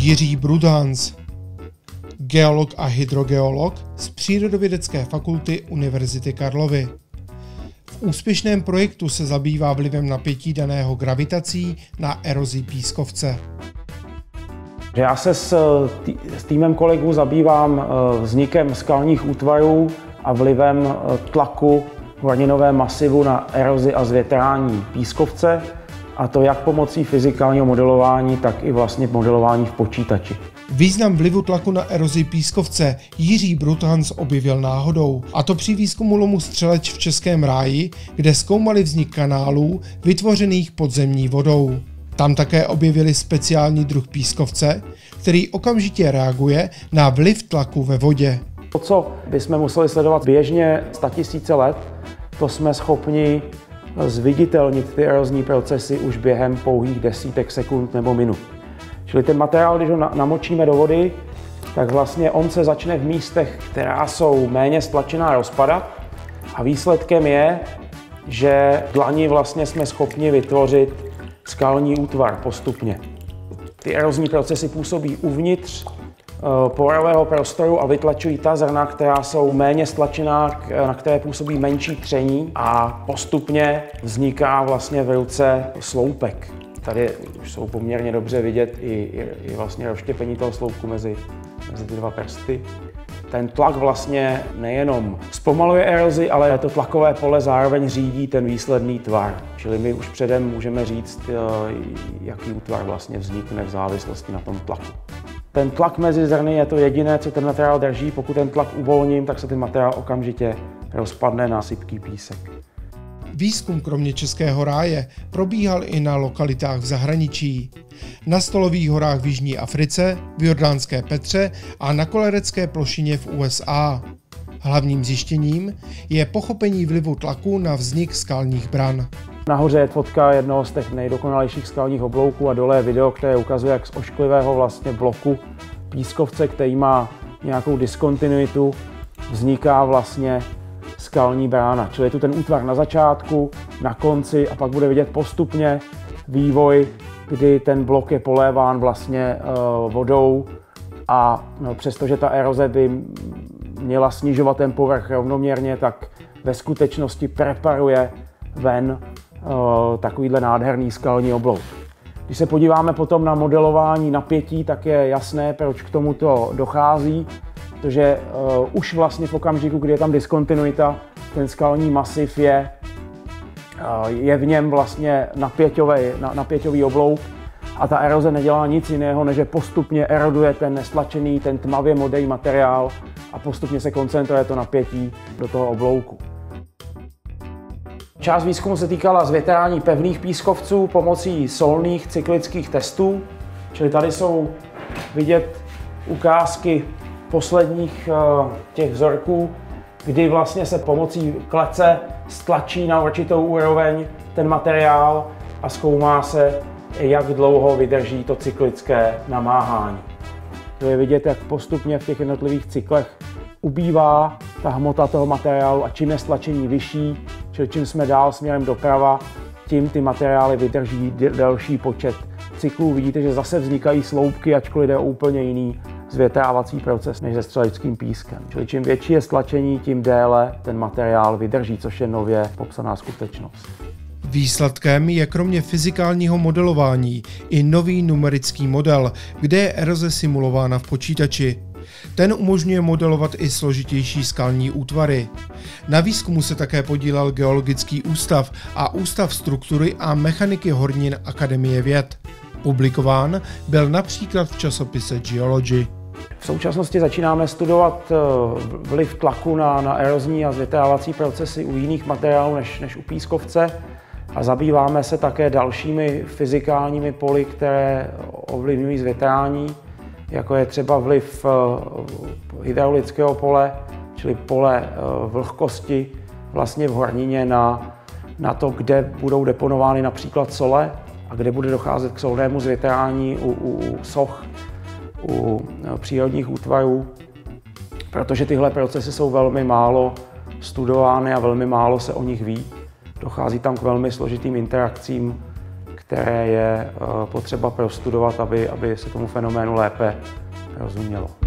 Jiří Bruthans, geolog a hydrogeolog z Přírodovědecké fakulty Univerzity Karlovy. V úspěšném projektu se zabývá vlivem napětí daného gravitací na erozi pískovce. Já se s týmem kolegů zabývám vznikem skalních útvarů a vlivem tlaku horninové masivu na erozi a zvětrání pískovce, a to jak pomocí fyzikálního modelování, tak i vlastně modelování v počítači. Význam vlivu tlaku na erozi pískovce Jiří Bruthans objevil náhodou, a to při výzkumu lomu Střeleč v Českém Ráji, kde zkoumali vznik kanálů vytvořených podzemní vodou. Tam také objevili speciální druh pískovce, který okamžitě reaguje na vliv tlaku ve vodě. To, co bychom museli sledovat běžně 100 000 let, to jsme schopni zviditelnit ty erozní procesy už během pouhých desítek sekund nebo minut. Čili ten materiál, když ho namočíme do vody, tak vlastně on se začne v místech, která jsou méně stlačená, rozpadat, a výsledkem je, že v dlani vlastně jsme schopni vytvořit skalní útvar postupně. Ty erozní procesy působí uvnitř porového prostoru a vytlačují ta zrna, která jsou méně stlačená, na které působí menší tření, a postupně vzniká vlastně v ruce sloupek. Tady už jsou poměrně dobře vidět i vlastně rozštěpení toho sloupku mezi ty dva prsty. Ten tlak vlastně nejenom zpomaluje erozi, ale to tlakové pole zároveň řídí ten výsledný tvar. Čili my už předem můžeme říct, jaký útvar vlastně vznikne v závislosti na tom tlaku. Ten tlak mezi zrny je to jediné, co ten materiál drží. Pokud ten tlak uvolním, tak se ten materiál okamžitě rozpadne na sypký písek. Výzkum kromě Českého Ráje probíhal i na lokalitách v zahraničí. Na Stolových horách v Jižní Africe, v Jordánské Petře a na Kolerecké plošině v USA. Hlavním zjištěním je pochopení vlivu tlaku na vznik skalních bran. Nahoře je fotka jednoho z těch nejdokonalejších skalních oblouků a dole je video, které ukazuje, jak z ošklivého vlastně bloku pískovce, který má nějakou diskontinuitu, vzniká vlastně skalní brána. Čili je tu ten útvar na začátku, na konci, a pak bude vidět postupně vývoj, kdy ten blok je poléván vlastně vodou, a přestože ta eroze by měla snižovat ten povrch rovnoměrně, tak ve skutečnosti preparuje ven takovýhle nádherný skalní oblouk. Když se podíváme potom na modelování napětí, tak je jasné, proč k tomuto dochází, protože už vlastně v okamžiku, kdy je tam diskontinuita, ten skalní masiv je v něm vlastně napěťový oblouk, a ta eroze nedělá nic jiného, než že postupně eroduje ten nestlačený, ten tmavě modrý materiál, a postupně se koncentruje to napětí do toho oblouku. Část výzkumu se týkala zvětrání pevných pískovců pomocí solných cyklických testů, čili tady jsou vidět ukázky posledních těch vzorků, kdy vlastně se pomocí klece stlačí na určitou úroveň ten materiál a zkoumá se, jak dlouho vydrží to cyklické namáhání. To je vidět, jak postupně v těch jednotlivých cyklech ubývá ta hmota toho materiálu, a čím je stlačení vyšší, čili čím jsme dál směrem doprava, tím ty materiály vydrží delší počet cyklů. Vidíte, že zase vznikají sloupky, ačkoliv jde o úplně jiný zvětrávací proces než se střeleckým pískem. Čili čím větší je stlačení, tím déle ten materiál vydrží, což je nově popsaná skutečnost. Výsledkem je kromě fyzikálního modelování i nový numerický model, kde je eroze simulována v počítači. Ten umožňuje modelovat i složitější skalní útvary. Na výzkumu se také podílel Geologický ústav a Ústav struktury a mechaniky hornin Akademie věd. Publikován byl například v časopise Geology. V současnosti začínáme studovat vliv tlaku na erozní a zvětrávací procesy u jiných materiálů než u pískovce, a zabýváme se také dalšími fyzikálními poli, které ovlivňují zvětrání, jako je třeba vliv hydraulického pole, čili pole vlhkosti vlastně v hornině na to, kde budou deponovány například sole a kde bude docházet k solnému zvětrání u soch, u přírodních útvarů, protože tyhle procesy jsou velmi málo studovány a velmi málo se o nich ví. Dochází tam k velmi složitým interakcím, které je potřeba prostudovat, aby se tomu fenoménu lépe rozumělo.